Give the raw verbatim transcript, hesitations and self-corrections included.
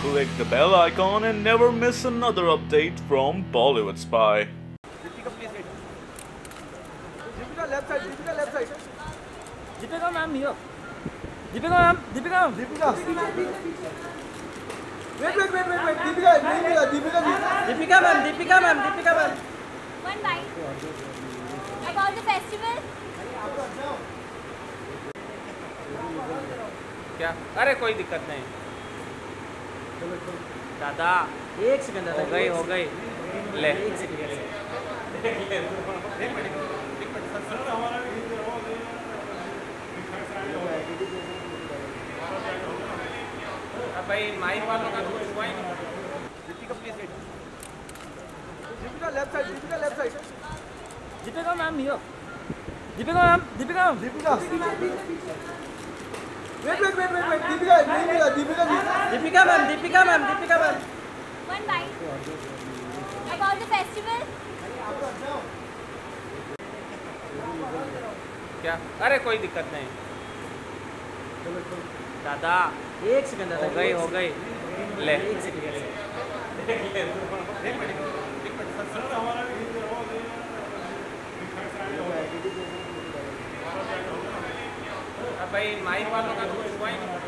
click the bell icon and never miss another update from Bollywood Spy. Deepika, please wait. Deepika, left side. Deepika, left side. Deepika ma'am here. Deepika ma'am. Deepika ma'am. Deepika. Wait, wait, wait, wait, wait. Deepika, Deepika, Deepika. Deepika ma'am. Deepika ma'am. Deepika ma'am. One bite. About the festival. क्या? अरे कोई दिक्कत नहीं दादा, एक second हो गई हो गई ले एक सेकंड भाई माइक वालों का कुछ हुआ ही नहीं। Deepika, please wait. Deepika, left side. Deepika, left side. Deepika ma'am here. Deepika ma'am. Deepika ma'am. Deepika. Wait, wait, wait, wait, wait. Deepika, Deepika, Deepika. Deepika ma'am. Deepika ma'am. Deepika ma'am. One bite. About the festival. क्या? अरे कोई दिक्कत नहीं दादा, एक second हो गई हो गई ले एक सेकंड भाई माइक वालों का कुछ हुआ ही नहीं।